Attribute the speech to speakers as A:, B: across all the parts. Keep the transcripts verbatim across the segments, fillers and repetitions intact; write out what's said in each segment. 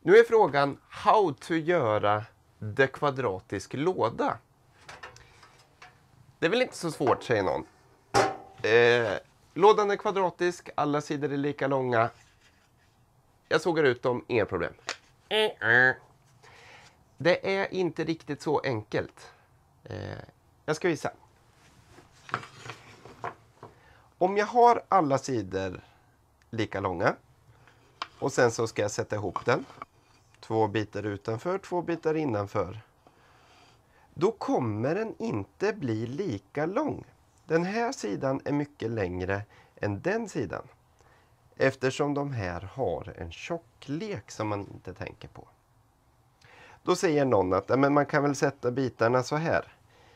A: Nu är frågan how to göra det kvadratisk låda. Det är väl inte så svårt, säger någon. Eh, lådan är kvadratisk, alla sidor är lika långa. Jag sågar ut dem, inga problem. Det är inte riktigt så enkelt. Eh, jag ska visa. Om jag har alla sidor lika långa och sen så ska jag sätta ihop den. Två bitar utanför, två bitar innanför. Då kommer den inte bli lika lång. Den här sidan är mycket längre än den sidan. Eftersom de här har en tjocklek som man inte tänker på. Då säger någon att men man kan väl sätta bitarna så här.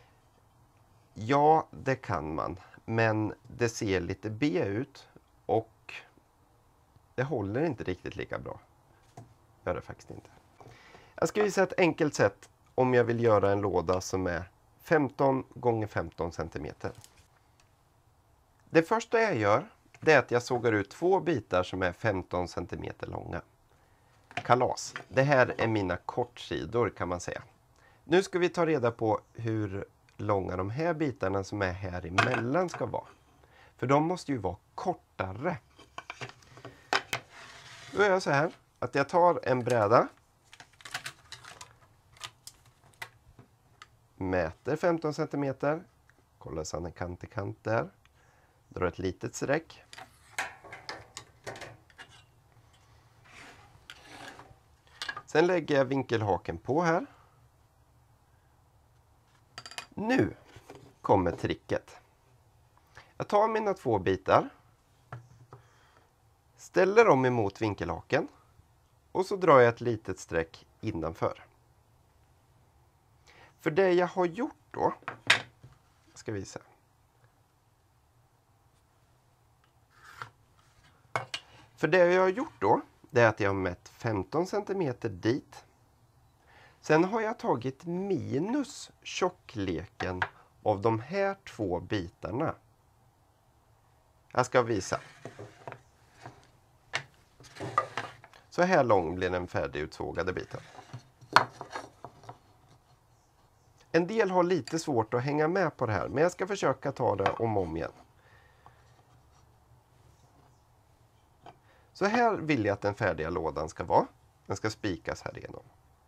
A: Ja, det kan man. Men det ser lite B ut och det håller inte riktigt lika bra. Gör det faktiskt inte. Jag ska visa ett enkelt sätt om jag vill göra en låda som är femton gånger femton centimeter. Det första jag gör det är att jag sågar ut två bitar som är femton centimeter långa. Kalas. Det här är mina kortsidor kan man säga. Nu ska vi ta reda på hur långa de här bitarna som är här emellan ska vara. För de måste ju vara kortare. Då gör jag så här att jag tar en bräda. Mäter femton centimeter. Kollar så han är kant till kant där. Drar ett litet streck. Sen lägger jag vinkelhaken på här. Nu kommer tricket. Jag tar mina två bitar. Ställer dem emot vinkelhaken. Och så drar jag ett litet streck innanför. För det jag har gjort då. Ska vi se. För det jag har gjort då. Det är att jag har mätt femton centimeter dit. Sen har jag tagit minus tjockleken av de här två bitarna. Jag ska visa. Så här lång blir den färdigutsågade biten. En del har lite svårt att hänga med på det här, men jag ska försöka ta det om och om igen. Så här vill jag att den färdiga lådan ska vara. Den ska spikas här igenom.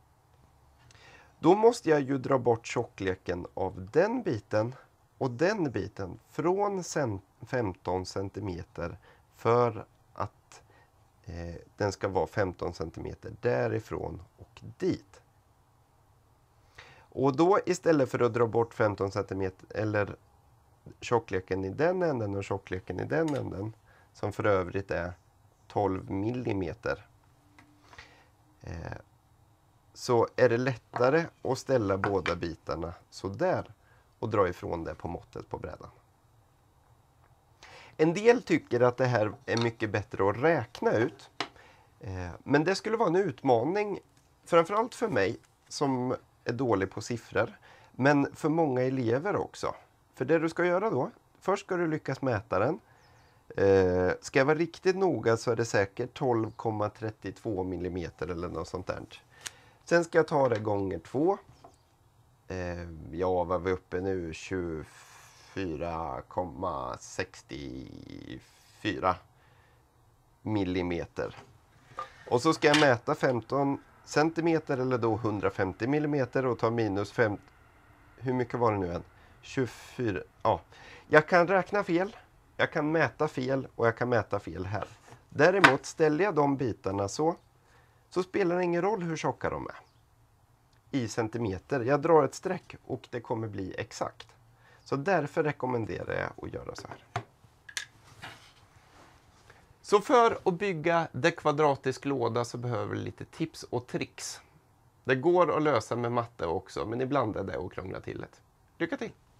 A: Då måste jag ju dra bort tjockleken av den biten och den biten från femton centimeter för att eh, den ska vara femton centimeter därifrån och dit. Och då istället för att dra bort femton centimeter eller tjockleken i den änden och tjockleken i den änden som för övrigt är tolv millimeter. Eh, så är det lättare att ställa båda bitarna så där och dra ifrån det på måttet på brädan. En del tycker att det här är mycket bättre att räkna ut. Eh, men det skulle vara en utmaning, framförallt för mig som är dålig på siffror, men för många elever också. För det du ska göra då, först ska du lyckas mäta den. Eh, ska jag vara riktigt noga så är det säkert tolv komma trettiotvå millimeter eller något sånt där. Sen ska jag ta det gånger två. Eh, ja, vad är vi uppe nu? tjugofyra komma sextiofyra millimeter. Och så ska jag mäta femton centimeter eller då hundrafemtio millimeter och ta minus fem. Hur mycket var det nu än? tjugofyra. Ja, jag kan räkna fel. Jag kan mäta fel och jag kan mäta fel här. Däremot ställer jag de bitarna så, så spelar det ingen roll hur tjocka de är. I centimeter. Jag drar ett streck och det kommer bli exakt. Så därför rekommenderar jag att göra så här. Så för att bygga det kvadratisk låda så behöver vi lite tips och tricks. Det går att lösa med matte också, men ibland är det att krångla till det. Lycka till!